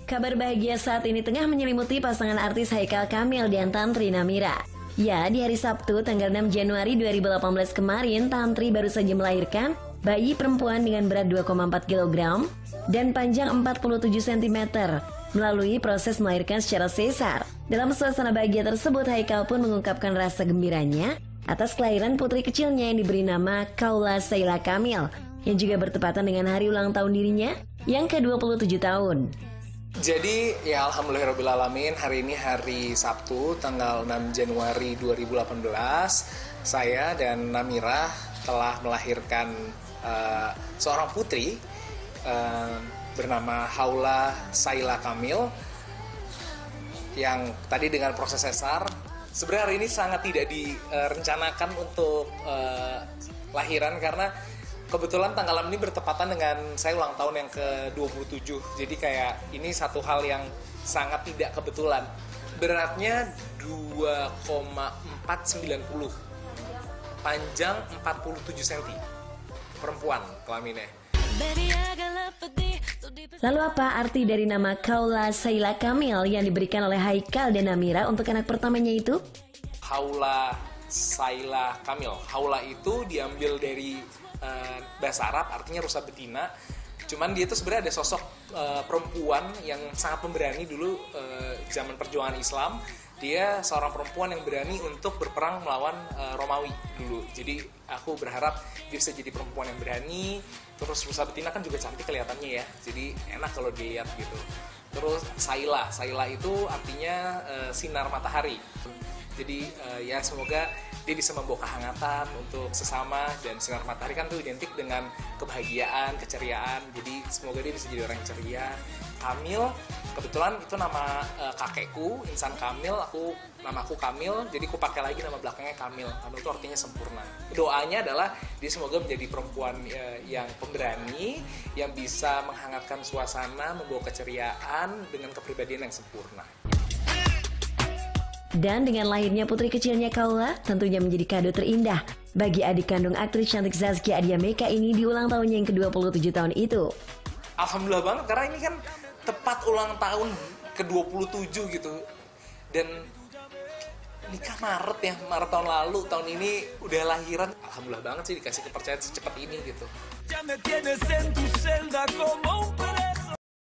Kabar bahagia saat ini tengah menyelimuti pasangan artis Haikal Kamil dan Tantri Namira. Ya, di hari Sabtu tanggal 6 Januari 2018 kemarin, Tantri baru saja melahirkan bayi perempuan dengan berat 2,4 kg dan panjang 47 cm melalui proses melahirkan secara sesar. Dalam suasana bahagia tersebut, Haikal pun mengungkapkan rasa gembiranya atas kelahiran putri kecilnya yang diberi nama Kaula Sheila Kamil, yang juga bertepatan dengan hari ulang tahun dirinya yang ke-27 tahun. Jadi ya alhamdulillahirrahmanirrahim, hari ini hari Sabtu tanggal 6 Januari 2018, saya dan Namira telah melahirkan seorang putri bernama Kaula Sheila Kamil yang tadi dengan proses sesar. Sebenarnya hari ini sangat tidak direncanakan untuk lahiran karena kebetulan tanggal 6 ini bertepatan dengan saya ulang tahun yang ke-27. Jadi kayak ini satu hal yang sangat tidak kebetulan. Beratnya 2,490, panjang 47 cm, perempuan kelaminnya. Lalu apa arti dari nama Kaula Sheila Kamil yang diberikan oleh Haikal dan Namira untuk anak pertamanya itu? Kaula Sheila Kamil. Kaula itu diambil dari bahasa Arab, artinya rusa betina. Cuman dia itu sebenarnya ada sosok perempuan yang sangat pemberani dulu zaman perjuangan Islam. Dia seorang perempuan yang berani untuk berperang melawan Romawi dulu. Jadi aku berharap dia bisa jadi perempuan yang berani. Terus rusa betina kan juga cantik kelihatannya ya. Jadi enak kalau dilihat gitu. Terus Sheila itu artinya sinar matahari. Jadi ya semoga dia bisa membawa kehangatan untuk sesama, dan sinar matahari kan tuh identik dengan kebahagiaan, keceriaan. Jadi semoga dia bisa jadi orang yang ceria. Kamil, kebetulan itu nama kakekku, Insan Kamil, namaku Kamil, jadi aku pakai lagi nama belakangnya Kamil. Kamil itu artinya sempurna. Doanya adalah dia semoga menjadi perempuan yang pemberani, yang bisa menghangatkan suasana, membawa keceriaan dengan kepribadian yang sempurna. Dan dengan lahirnya putri kecilnya Kaula, tentunya menjadi kado terindah bagi adik kandung aktris cantik Zaskia Adya Meka ini di ulang tahunnya yang ke-27 tahun itu. Alhamdulillah banget, karena ini kan tepat ulang tahun ke-27 gitu. Dan nikah Maret tahun lalu, tahun ini udah lahiran. Alhamdulillah banget sih dikasih kepercayaan secepat ini gitu.